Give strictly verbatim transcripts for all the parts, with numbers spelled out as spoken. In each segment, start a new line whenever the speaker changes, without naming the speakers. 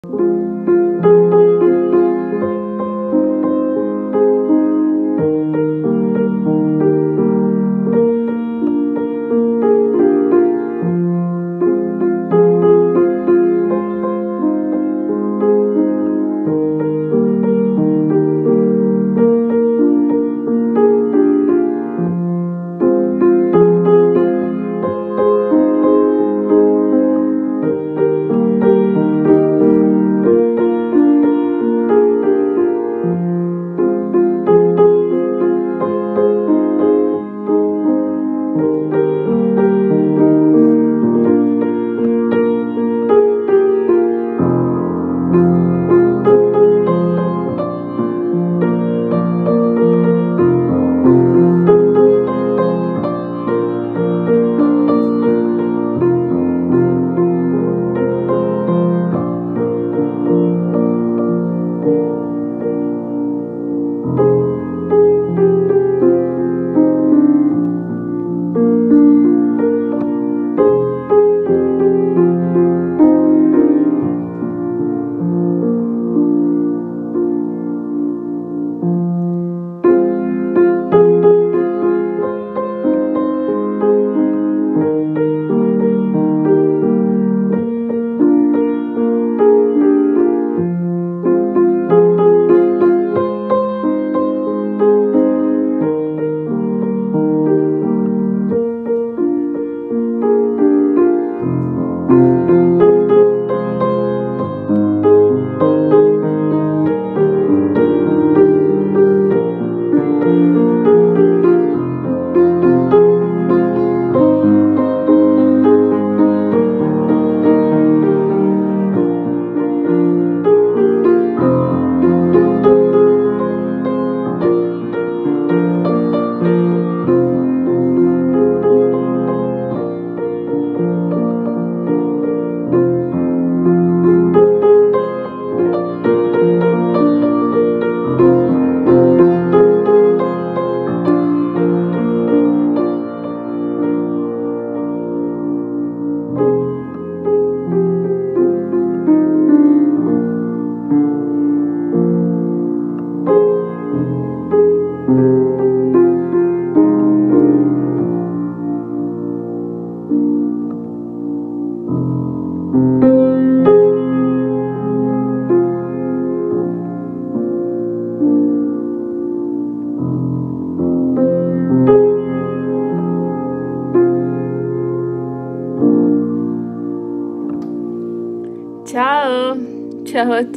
Ciao, ciao a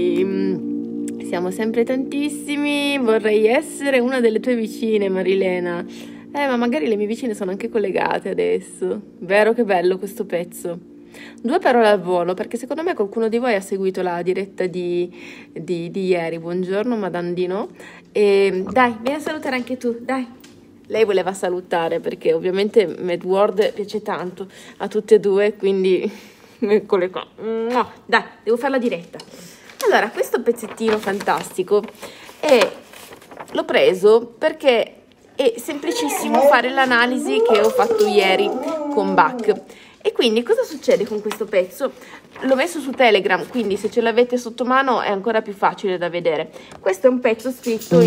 tutti, siamo sempre tantissimi, vorrei essere una delle tue vicine, Marilena, eh ma magari le mie vicine sono anche collegate adesso, vero che bello questo pezzo. Due parole al volo, perché secondo me qualcuno di voi ha seguito la diretta di, di, di ieri, buongiorno Madame Dino, e dai, vieni a salutare anche tu, dai. Lei voleva salutare perché ovviamente Medworld piace tanto a tutte e due, quindi... eccole qua, no, dai, devo fare la diretta. Allora, questo pezzettino fantastico e l'ho preso perché è semplicissimo fare l'analisi che ho fatto ieri con Bach. E quindi cosa succede con questo pezzo? L'ho messo su Telegram, quindi se ce l'avete sotto mano è ancora più facile da vedere. Questo è un pezzo scritto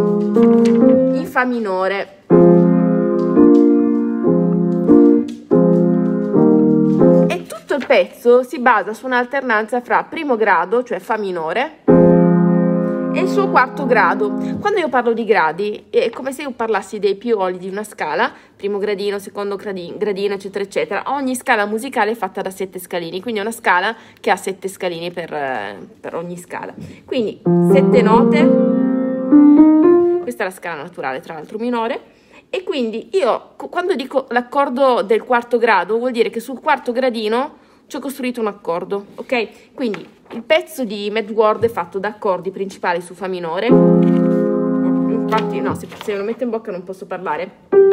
in, in Fa minore. Il pezzo si basa su un'alternanza fra primo grado, cioè Fa minore, e il suo quarto grado. Quando io parlo di gradi è come se io parlassi dei pioli di una scala, primo gradino, secondo gradino, eccetera eccetera. Ogni scala musicale è fatta da sette scalini, quindi è una scala che ha sette scalini per, per ogni scala. Quindi sette note, questa è la scala naturale tra l'altro minore. E quindi io quando dico l'accordo del quarto grado vuol dire che sul quarto gradino ci ho costruito un accordo, ok? Quindi il pezzo di Medworld è fatto da accordi principali su Fa minore. Infatti no, se, se me lo metto in bocca non posso parlare.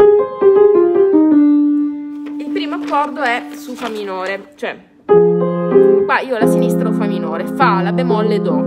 Il primo accordo è su Fa minore, cioè qua io alla sinistra ho Fa minore, Fa, La bemolle, Do.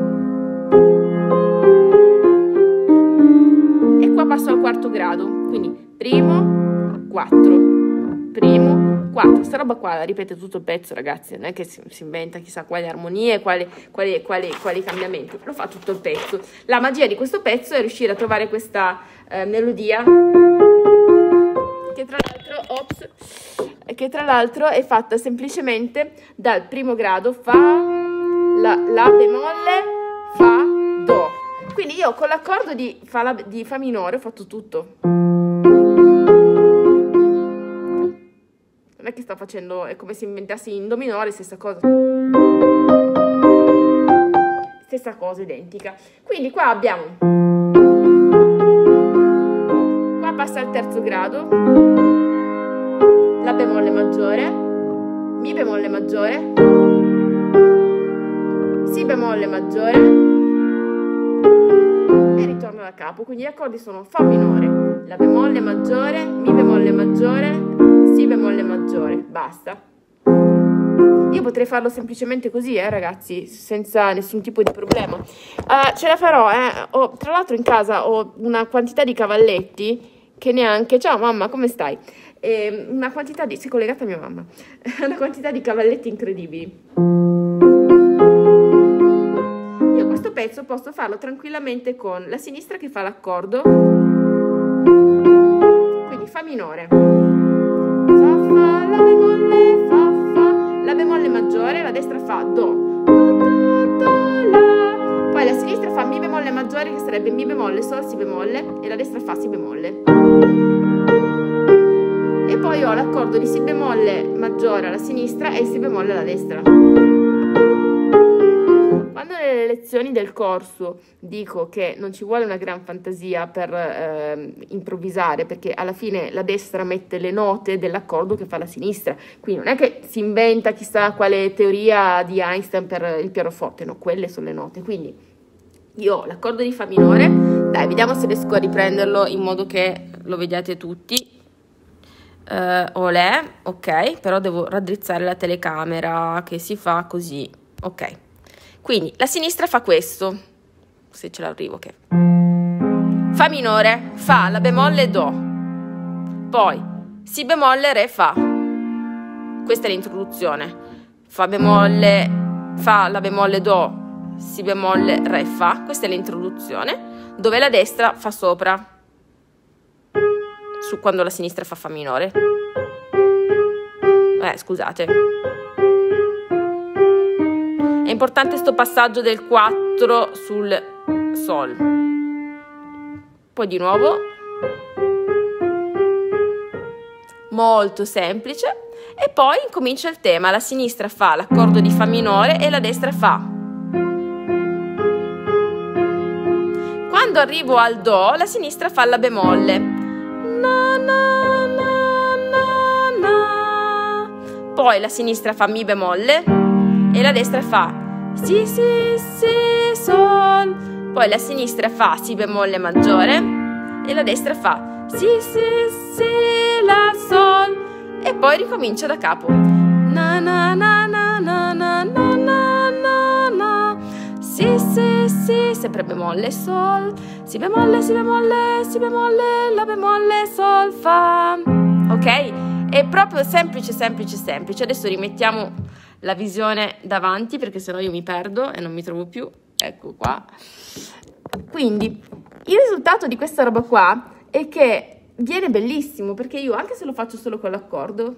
E qua passo al quarto grado, quindi primo, quattro, primo, quattro. Sta roba qua la ripete tutto il pezzo, ragazzi, non è che si, si inventa chissà quali armonie, quali, quali, quali, quali cambiamenti, lo fa tutto il pezzo. La magia di questo pezzo è riuscire a trovare questa eh, melodia che tra l'altro, ops, che tra l'altro è fatta semplicemente dal primo grado, fa, la, la bemolle, fa, do. Quindi io con l'accordo di fa, la, di fa minore ho fatto tutto. Non è che sto facendo, è come se inventassi in do minore, stessa cosa. Stessa cosa, identica. Quindi qua abbiamo, qua passa al terzo grado, la bemolle maggiore, mi bemolle maggiore, si bemolle maggiore e ritorno da capo. Quindi gli accordi sono fa minore, la bemolle maggiore, mi bemolle maggiore, si bemolle maggiore, basta. Io potrei farlo semplicemente così, eh, ragazzi, senza nessun tipo di problema. Uh, ce la farò, eh. Ho, tra l'altro in casa ho una quantità di cavalletti che neanche... Ciao mamma, come stai? Eh, una quantità di... Sei collegata a mia mamma. Una quantità di cavalletti incredibili. Io questo pezzo posso farlo tranquillamente con la sinistra che fa l'accordo. Quindi fa minore. Fa, fa, la bemolle, fa, fa. La bemolle maggiore, la destra fa do. Do, do, do, la. Poi la sinistra fa mi bemolle maggiore, che sarebbe mi bemolle, sol, si bemolle, e la destra fa si bemolle. E poi ho l'accordo di si bemolle maggiore alla sinistra e il si bemolle alla destra. Quando nelle lezioni del corso dico che non ci vuole una gran fantasia per eh, improvvisare, perché alla fine la destra mette le note dell'accordo che fa la sinistra, quindi non è che si inventa chissà quale teoria di Einstein per il pianoforte, no, quelle sono le note. Quindi io ho l'accordo di fa minore, dai, vediamo se riesco a riprenderlo in modo che lo vediate tutti. Uh, olè, ok, però devo raddrizzare la telecamera, che si fa così, ok. Quindi la sinistra fa questo, se ce l'arrivo, che fa minore, fa la bemolle do, poi si bemolle re fa, questa è l'introduzione, fa bemolle, fa la bemolle do, si bemolle re fa, questa è l'introduzione, dove la destra fa sopra, su quando la sinistra fa fa minore, eh scusate. È importante sto passaggio del quattro sul sol. Poi di nuovo. Molto semplice. E poi incomincia il tema. La sinistra fa l'accordo di fa minore e la destra fa. Quando arrivo al do, la sinistra fa la bemolle. Na, na, na, na, na. Poi la sinistra fa mi bemolle e la destra fa si, si, si, sol. Poi la sinistra fa si bemolle maggiore e la destra fa si, si, si, la, sol. E poi ricomincia da capo. Na, na, na, na, na, na, na, na, na, na. Si, si, si, sempre bemolle, sol. Si bemolle, si bemolle, si bemolle, la bemolle, sol, fa. Ok? È proprio semplice, semplice, semplice. Adesso rimettiamo la visione davanti, perché sennò io mi perdo e non mi trovo più. Ecco qua. Quindi il risultato di questa roba qua è che viene bellissimo, perché io, anche se lo faccio solo con l'accordo,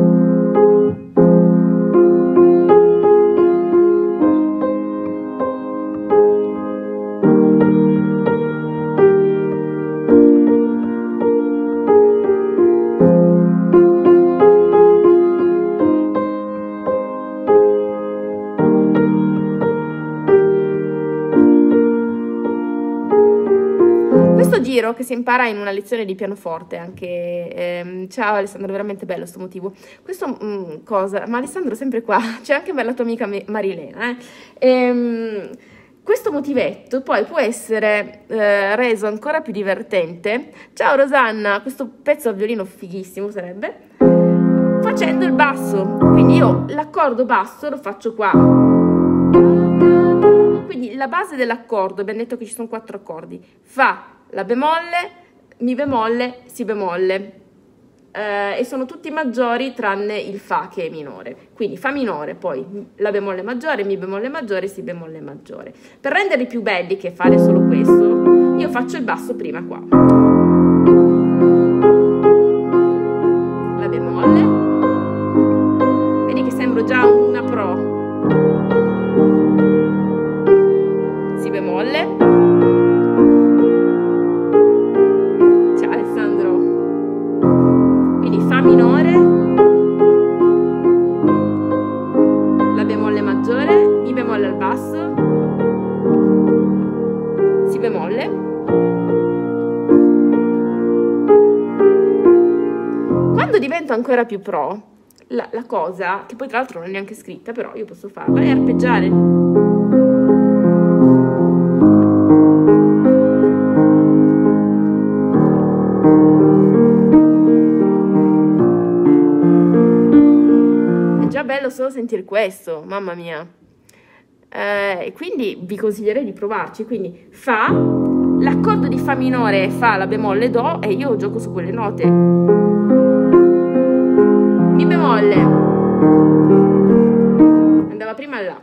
giro che si impara in una lezione di pianoforte anche. Ehm, ciao Alessandro, veramente bello sto motivo. Questo mh, cosa, ma Alessandro sempre qua, c'è anche per la tua amica Marilena. Eh? Ehm, questo motivetto poi può essere eh, reso ancora più divertente. Ciao Rosanna, questo pezzo a violino fighissimo sarebbe, facendo il basso. Quindi io l'accordo basso lo faccio qua. Quindi la base dell'accordo, abbiamo detto che ci sono quattro accordi: fa, la bemolle, mi bemolle, si bemolle, eh, e sono tutti maggiori tranne il Fa che è minore. Quindi Fa minore, poi La bemolle maggiore, Mi bemolle maggiore, Si bemolle maggiore. Per renderli più belli che fare solo questo, io faccio il basso prima qua. La bemolle. Vedi che sembro già una pro. Si bemolle. Ciao Alessandro. Quindi Fa minore, La bemolle maggiore, Mi bemolle al basso, Si bemolle. Quando divento ancora più pro, la, la cosa, che poi tra l'altro non è neanche scritta, però io posso farla, è arpeggiare. È già bello solo sentire questo, mamma mia. Eh, quindi vi consiglierei di provarci. Quindi Fa, l'accordo di Fa minore è Fa, La bemolle, Do, e io gioco su quelle note. Mi bemolle, andava prima La.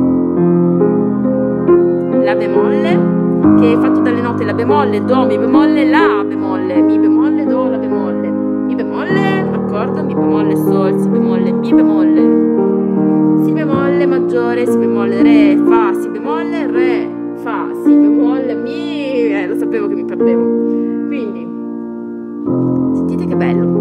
La bemolle, che è fatto dalle note La bemolle, Do, Mi bemolle, La bemolle, Mi bemolle, Do, La bemolle, Mi bemolle, accordo, Mi bemolle, Sol, Si bemolle, Mi bemolle, Si bemolle maggiore, Si bemolle, Re, Fa, Si bemolle, Re, Fa, Si bemolle, Mi, eh, lo sapevo che mi perdevo. Quindi, sentite che bello.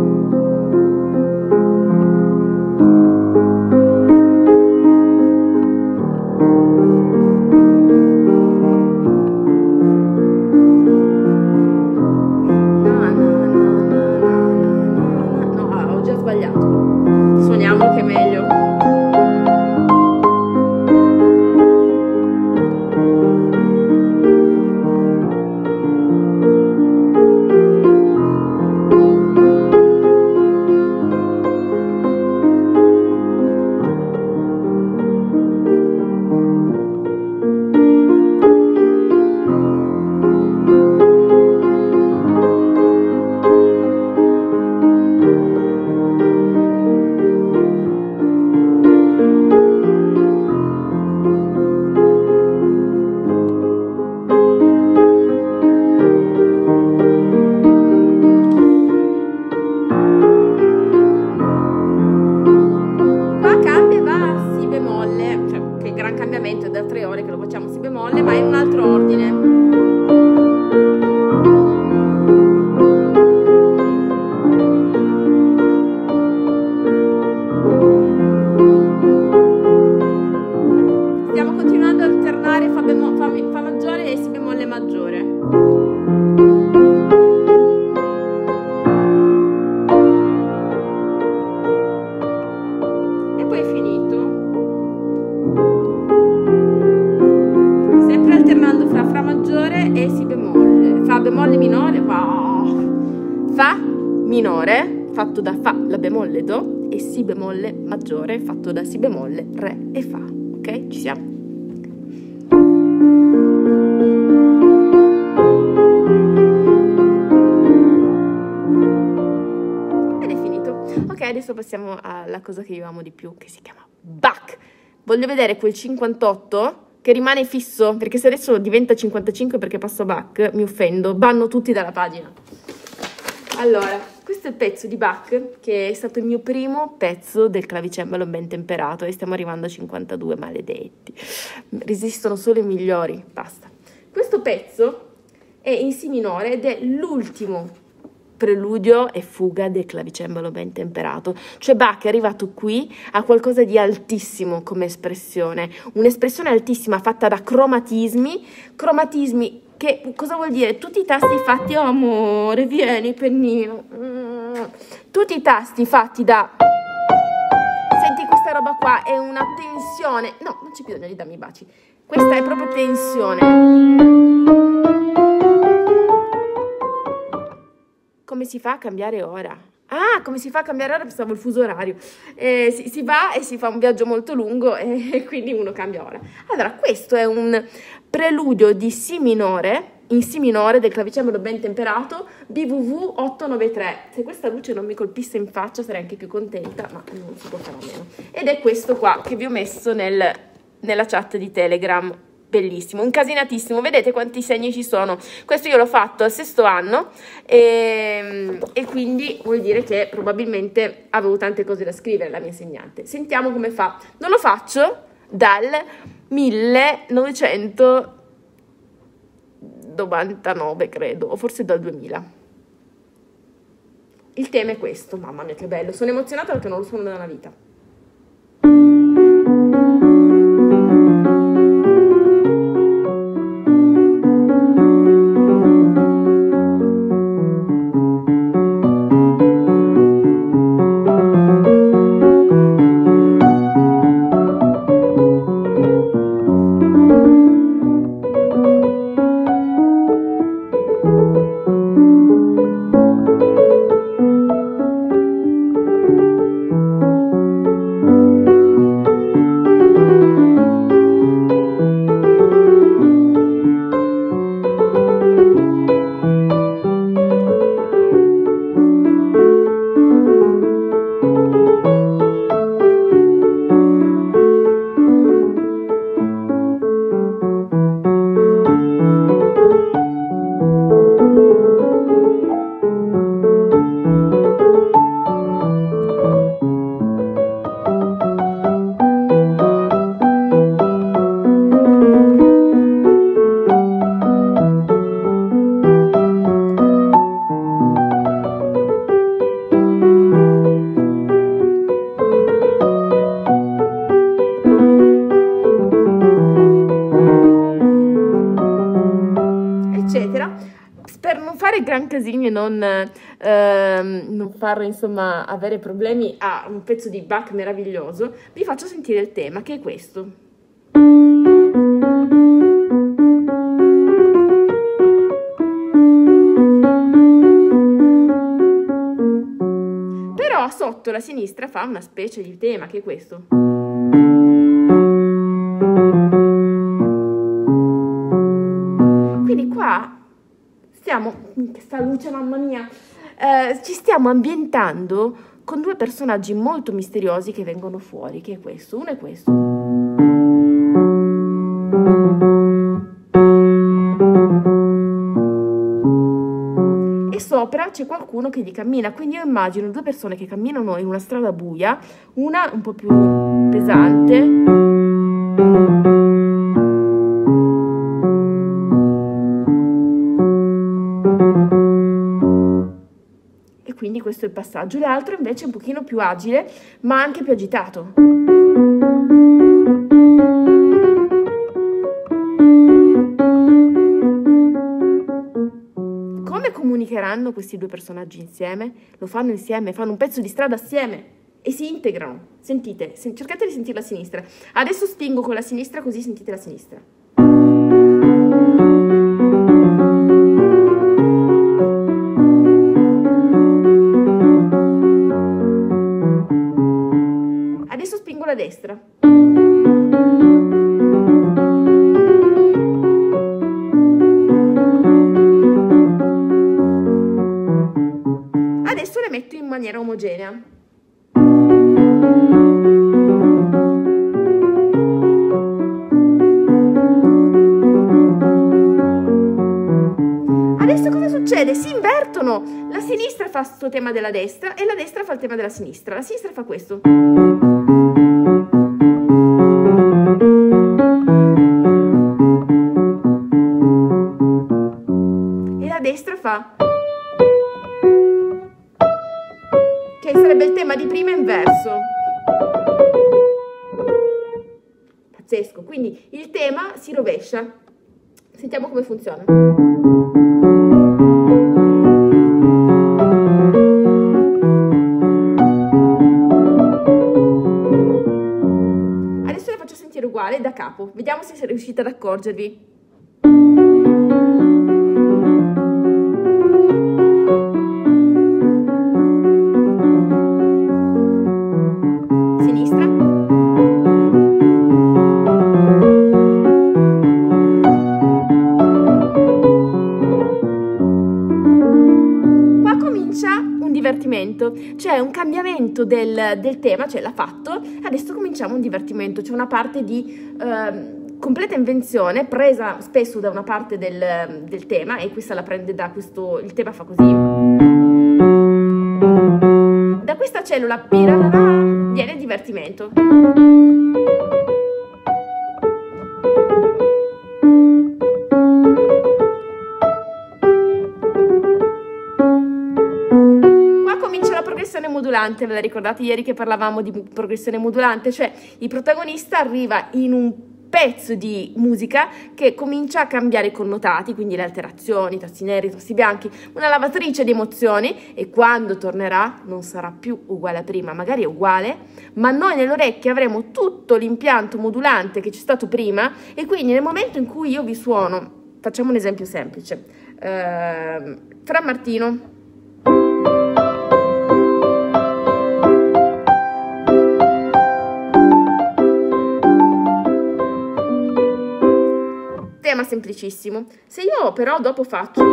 Fatto da Fa, La bemolle, Do, e Si bemolle maggiore fatto da Si bemolle, Re e Fa. Ok? Ci siamo? Ed è finito. Ok, adesso passiamo alla cosa che io amo di più, che si chiama Bach. Voglio vedere quel cinquantotto che rimane fisso, perché se adesso diventa cinquantacinque perché passo Bach, mi offendo, banno tutti dalla pagina. Allora, questo è il pezzo di Bach, che è stato il mio primo pezzo del clavicembalo ben temperato, e stiamo arrivando a cinquantadue, maledetti. Resistono solo i migliori, basta. Questo pezzo è in Si minore ed è l'ultimo preludio e fuga del clavicembalo ben temperato. Cioè Bach è arrivato qui a qualcosa di altissimo come espressione, un'espressione altissima fatta da cromatismi, cromatismi che cosa vuol dire? Tutti i tasti fatti, oh amore, vieni pennino, mm. tutti i tasti fatti da, senti questa roba qua, è una tensione, no, non c'è bisogno di darmi i baci, questa è proprio tensione. Come si fa a cambiare ora? Ah, come si fa a cambiare ora? Pensavo il fuso orario. Eh, si, si va e si fa un viaggio molto lungo e, e quindi uno cambia ora. Allora, questo è un preludio di Si minore, in Si minore del clavicembalo ben temperato, B V V ottocentonovantatré. Se questa luce non mi colpisse in faccia sarei anche più contenta, ma non si può fare a meno. Ed è questo qua che vi ho messo nel, nella chat di Telegram. Bellissimo, incasinatissimo, vedete quanti segni ci sono. Questo io l'ho fatto al sesto anno e, e quindi vuol dire che probabilmente avevo tante cose da scrivere la mia insegnante. Sentiamo come fa. Non lo faccio dal millenovecentonovantanove, credo, o forse dal duemila. Il tema è questo, mamma mia che bello, sono emozionata perché non lo suono da una vita. Per non fare gran casini e non, ehm, non far insomma avere problemi a un pezzo di Bach meraviglioso, vi faccio sentire il tema, che è questo. Però sotto la sinistra fa una specie di tema, che è questo. Quindi qua stiamo, questa luce, mamma mia, eh, ci stiamo ambientando con due personaggi molto misteriosi che vengono fuori, che è questo, uno è questo. E sopra c'è qualcuno che gli cammina, quindi io immagino due persone che camminano in una strada buia, una un po' più pesante. Quindi questo è il passaggio, l'altro invece è un pochino più agile, ma anche più agitato. Come comunicheranno questi due personaggi insieme? Lo fanno insieme, fanno un pezzo di strada assieme e si integrano. Sentite, cercate di sentire la sinistra. Adesso spingo con la sinistra così sentite la sinistra. A destra. Adesso le metto in maniera omogenea. Adesso cosa succede? Si invertono. La sinistra fa questo tema della destra e la destra fa il tema della sinistra. La sinistra fa questo. Destra fa, che sarebbe il tema di prima inverso. Pazzesco, quindi il tema si rovescia. Sentiamo come funziona. Adesso le faccio sentire uguale da capo, vediamo se riuscite ad accorgervi. divertimento. C'è un cambiamento del, del tema, cioè l'ha fatto, adesso cominciamo un divertimento. C'è una parte di eh, completa invenzione presa spesso da una parte del, del tema, e questa la prende da questo, il tema fa così. Da questa cellula pirarara, viene il divertimento. Modulante, ve la ricordate ieri che parlavamo di progressione modulante? Cioè il protagonista arriva in un pezzo di musica che comincia a cambiare i connotati, quindi le alterazioni, i tasti neri, i tasti bianchi, una lavatrice di emozioni, e quando tornerà non sarà più uguale a prima, magari è uguale, ma noi nelle orecchie avremo tutto l'impianto modulante che c'è stato prima, e quindi nel momento in cui io vi suono, facciamo un esempio semplice, eh, Fra Martino, tema semplicissimo. Se io però dopo faccio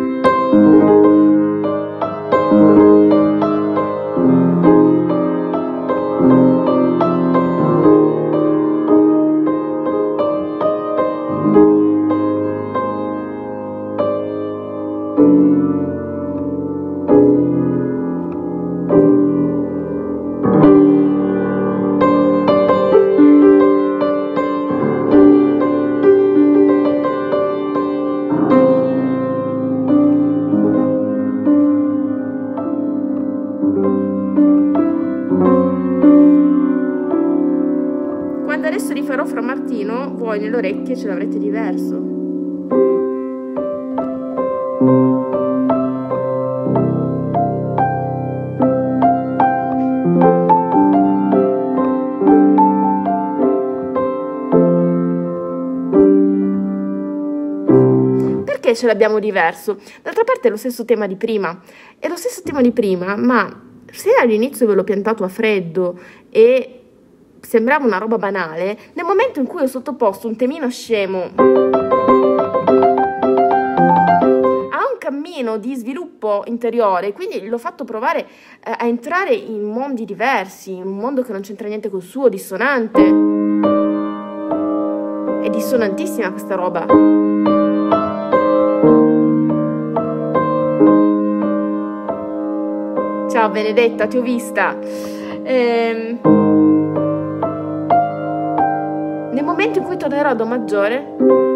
Fra Martino, voi nelle orecchie ce l'avrete diverso. Perché ce l'abbiamo diverso? D'altra parte è lo stesso tema di prima, è lo stesso tema di prima, ma se all'inizio ve l'ho piantato a freddo e sembrava una roba banale, nel momento in cui ho sottoposto un temino scemo a un cammino di sviluppo interiore, quindi l'ho fatto provare eh, a entrare in mondi diversi, in un mondo che non c'entra niente col suo, dissonante. È dissonantissima questa roba. Ciao Benedetta, ti ho vista. Ehm... Nel momento in cui tornerò a Do maggiore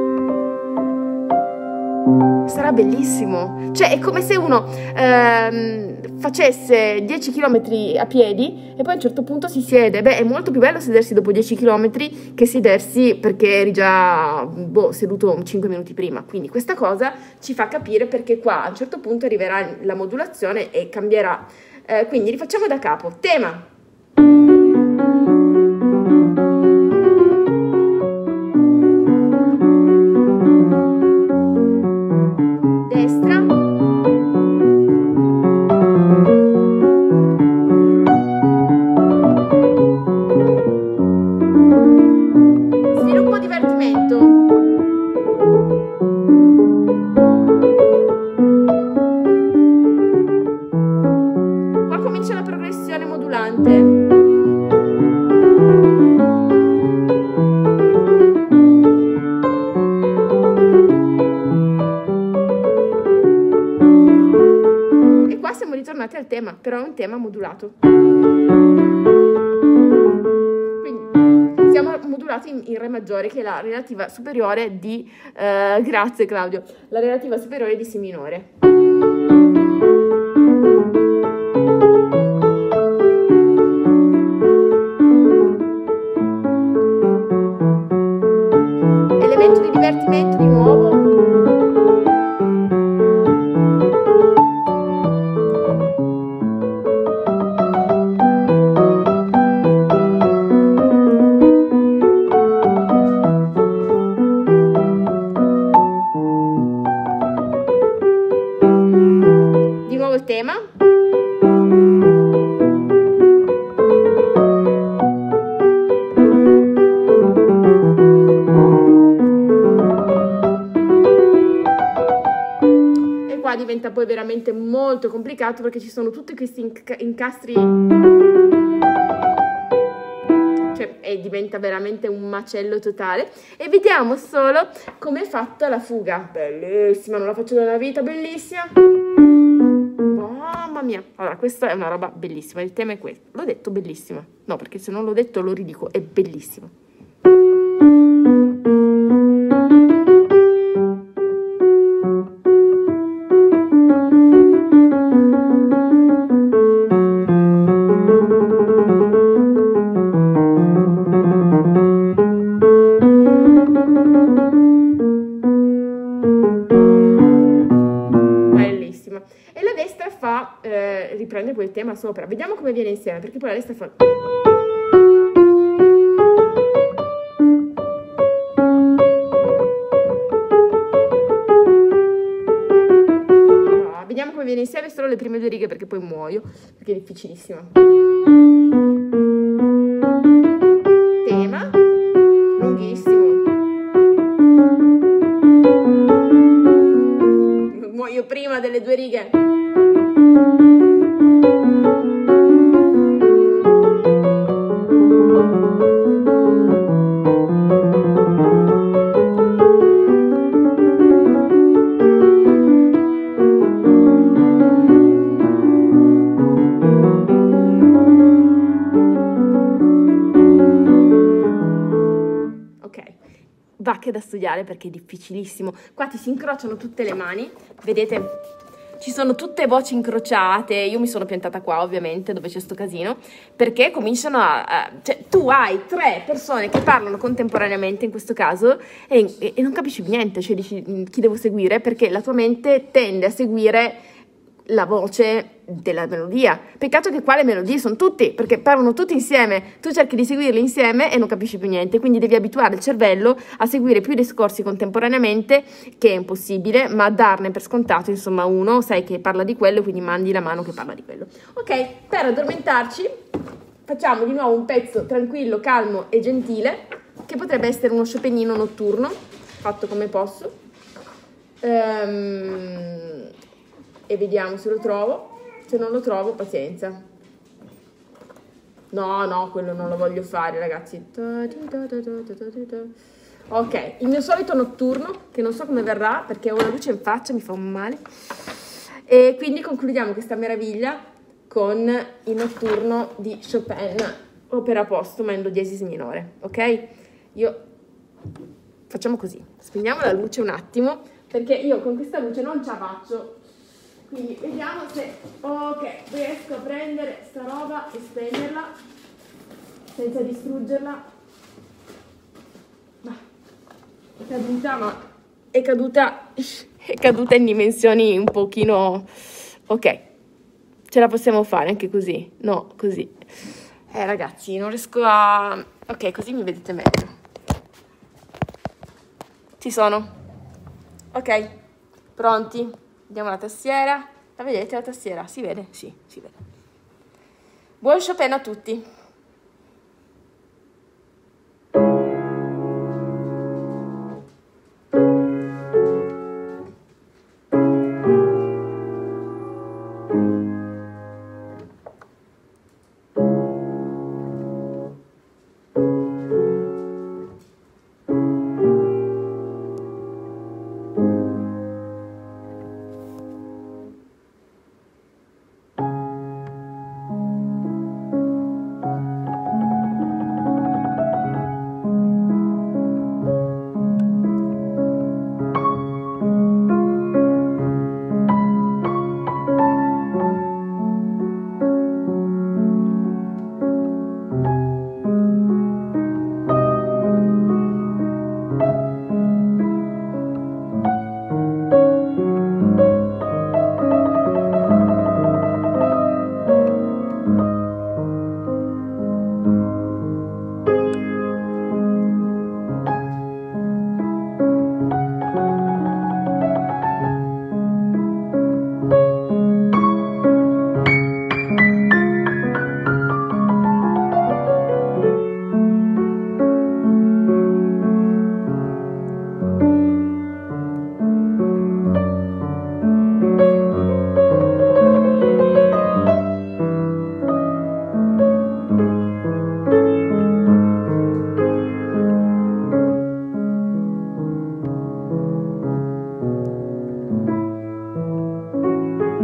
sarà bellissimo, cioè è come se uno ehm, facesse dieci chilometri a piedi e poi a un certo punto si siede. Beh, è molto più bello sedersi dopo dieci chilometri che sedersi perché eri già boh, seduto cinque minuti prima, quindi questa cosa ci fa capire perché qua a un certo punto arriverà la modulazione e cambierà. Eh, quindi rifacciamo da capo. Tema. Al tema, però è un tema modulato, quindi siamo modulati in, in Re maggiore, che è la relativa superiore di eh, grazie Claudio, la relativa superiore di Si minore. Elemento di divertimento di nuovo. Tema. qua diventa poi veramente molto complicato perché ci sono tutti questi inc incastri, cioè e diventa veramente un macello totale. E vediamo solo come è fatta la fuga. Bellissima, non la faccio da una vita, bellissima. Mamma mia, allora questa è una roba bellissima, il tema è questo. L'ho detto bellissima, no, perché se non l'ho detto lo ridico, è bellissima. E la destra fa, eh, riprende quel tema sopra. Vediamo come viene insieme, perché poi la destra fa... No, vediamo come viene insieme solo le prime due righe, perché poi muoio, perché è difficilissima. Tema, lunghissimo. Muoio prima delle due righe. Va che da studiare perché è difficilissimo. Qua ti si incrociano tutte le mani, vedete? Ci sono tutte voci incrociate. Io mi sono piantata qua, ovviamente, dove c'è sto casino, perché cominciano a... a cioè, tu hai tre persone che parlano contemporaneamente, in questo caso, e, e, e non capisci più niente, cioè dici chi devo seguire, perché la tua mente tende a seguire la voce della melodia. Peccato che qua le melodie sono tutti, perché parlano tutti insieme, tu cerchi di seguirli insieme e non capisci più niente, quindi devi abituare il cervello a seguire più discorsi contemporaneamente, che è impossibile, ma darne per scontato, insomma, uno, sai che parla di quello, quindi mandi la mano che parla di quello. Ok, per addormentarci facciamo di nuovo un pezzo tranquillo, calmo e gentile, che potrebbe essere uno Chopinino notturno, fatto come posso. Ehm... E vediamo se lo trovo. Se non lo trovo, pazienza. No, no, quello non lo voglio fare, ragazzi. Ok, il mio solito notturno, che non so come verrà, perché ho la luce in faccia, mi fa un male. E quindi concludiamo questa meraviglia con il notturno di Chopin, opera postuma in do diesis minore, ok? Io... Facciamo così. Spegniamo la luce un attimo, perché io con questa luce non ce la faccio. Quindi vediamo se, ok, riesco a prendere sta roba e spegnerla senza distruggerla. Ma è caduta, ma è caduta, è caduta in dimensioni un pochino... Ok, ce la possiamo fare anche così? No, così. Eh ragazzi, non riesco a... Ok, così mi vedete meglio. Ci sono. Ok, pronti? Vediamo la tastiera. La vedete la tastiera? Si vede? Sì, si vede. Buon Chopin a tutti!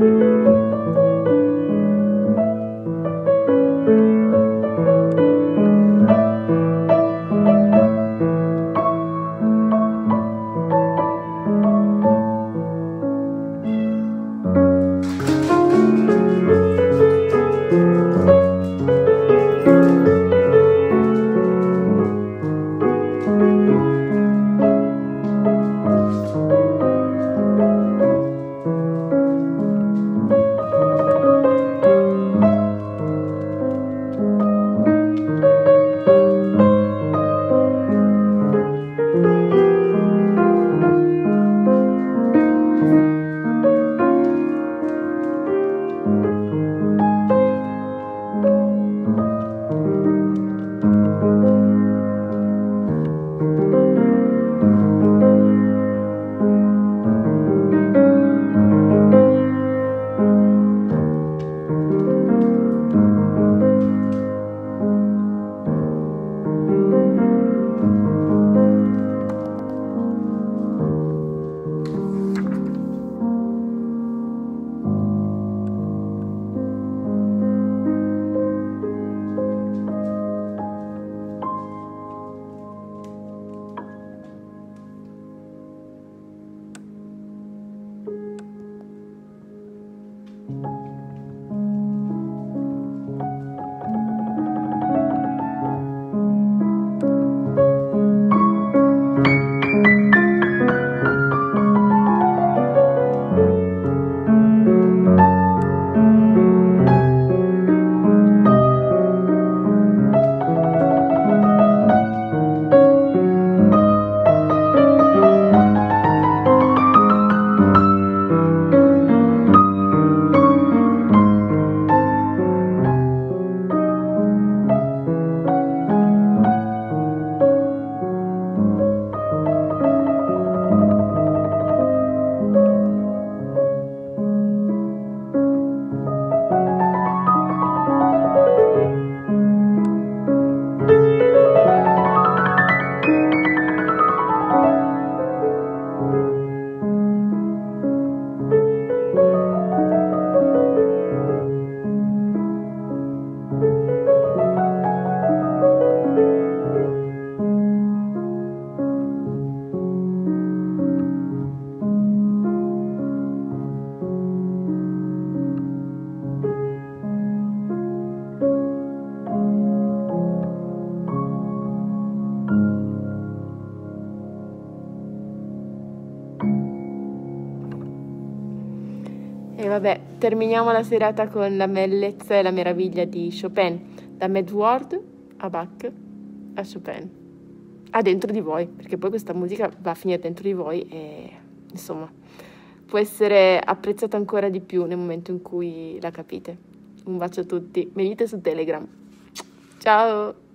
E vabbè, terminiamo la serata con la bellezza e la meraviglia di Chopin, da Medword a Bach a Chopin, a dentro di voi, perché poi questa musica va a finire dentro di voi e insomma può essere apprezzata ancora di più nel momento in cui la capite. Un bacio a tutti, venite su Telegram. Ciao!